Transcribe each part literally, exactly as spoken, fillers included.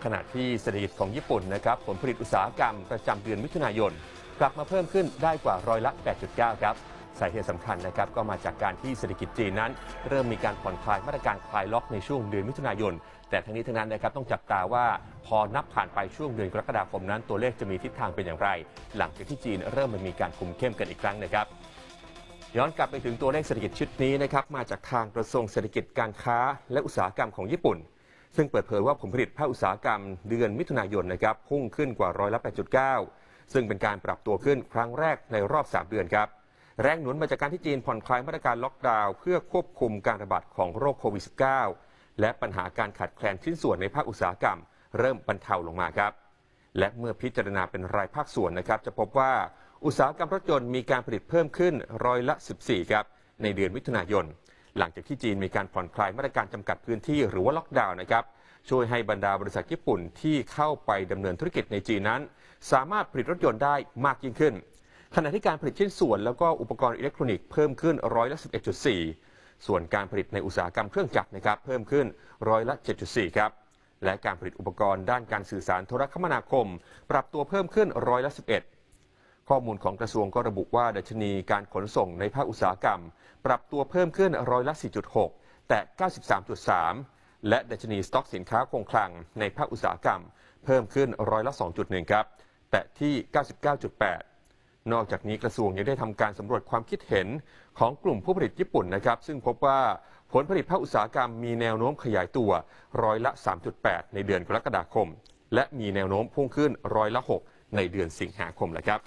ขณะที่เศรษฐกิจของญี่ปุ่นนะครับผลผลิตอุตสาหกรรมประจำเดือนมิถุนายนกลับมาเพิ่มขึ้นได้กว่าร้อยละ แปดจุดเก้า ครับสาเหตุสำคัญนะครับก็มาจากการที่เศรษฐกิจจีนนั้นเริ่มมีการผ่อนคลายมาตรการคลายล็อกในช่วงเดือนมิถุนายนแต่ทั้งนี้ทั้งนั้นนะครับต้องจับตาว่าพอนับผ่านไปช่วงเดือนกรกฎาคมนั้นตัวเลขจะมีทิศทางเป็นอย่างไรหลังจากที่จีนเริ่มมีการคุมเข้มกันอีกครั้งนะครับย้อนกลับไปถึงตัวเลขเศรษฐกิจชุดนี้นะครับมาจากทางกระทรวงเศรษฐกิจการค้าและอุตสาหกรรมของญี่ปุ่นซึ่งเปิดเผยว่าผลผลิตภาคอุตสาหกรรมเดือนมิถุนายนนะครับพุ่งขึ้นกว่าร้อยละ แปดจุดเก้า ซึ่งเป็นการปรับตัวขึ้นครั้งแรกในรอบสามเดือนครับแรงหนุนมาจากการที่จีนผ่อนคลายมาตรการล็อกดาวน์เพื่อควบคุมการระบาดของโรคโควิด สิบเก้า และปัญหาการขาดแคลนชิ้นส่วนในภาคอุตสาหกรรมเริ่มบรรเทาลงมาครับและเมื่อพิจารณาเป็นรายภาคส่วนนะครับจะพบว่าอุตสาหกรรมรถยนต์มีการผลิตเพิ่มขึ้นร้อยละ สิบสี่ ครับในเดือนมิถุนายนหลังจากที่จีนมีการผ่อนคลายมาตรการจำกัดพื้นที่หรือว่าล็อกดาวน์นะครับช่วยให้บรรดาบริษัทญี่ปุ่นที่เข้าไปดำเนินธุรกิจในจีนนั้นสามารถผลิตรถยนต์ได้มากยิ่งขึ้นขณะที่การผลิตชิ้นส่วนแล้วก็อุปกรณ์อิเล็กทรอนิกส์เพิ่มขึ้นร้อยละ สิบเอ็ดจุดสี่ ส่วนการผลิตในอุตสาหกรรมเครื่องจักรนะครับเพิ่มขึ้นร้อยละ เจ็ดจุดสี่ ครับและการผลิตอุปกรณ์ด้านการสื่อสารโทรคมนาคมปรับตัวเพิ่มขึ้นร้อยละ สิบเอ็ด ข้อมูลของกระทรวงก็ระบุว่าดัชนีการขนส่งในภาคอุตสาหกรรมปรับตัวเพิ่มขึ้นร้อยละ สี่จุดหก แต่ เก้าสิบสามจุดสาม และดัชนีสต็อกสินค้าคงคลังในภาคอุตสาหกรรมเพิ่มขึ้นร้อยละ สองจุดหนึ่ง ครับแต่ที่ เก้าสิบเก้าจุดแปด นอกจากนี้กระทรวงยังได้ทำการสำรวจความคิดเห็นของกลุ่มผู้ผลิตญี่ปุ่นนะครับซึ่งพบว่าผลผลิตภาคอุตสาหกรรมมีแนวโน้มขยายตัวร้อยละ สามจุดแปด ในเดือนกรกฎาคมและมีแนวโน้มพุ่งขึ้นร้อยละ หก ในเดือนสิงหาคมแล้วครับ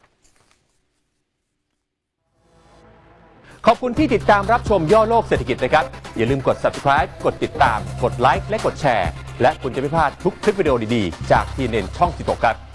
ขอบคุณที่ติดตามรับชมย่อโลกเศรษฐกิจนะครับอย่าลืมกด ซับสไครบ์ กดติดตามกดไลค์และกดแชร์และคุณจะไม่พลาดทุกคลิปวิดีโอดีๆจาก ที เอ็น เอ็น ช่องสิบหกครับ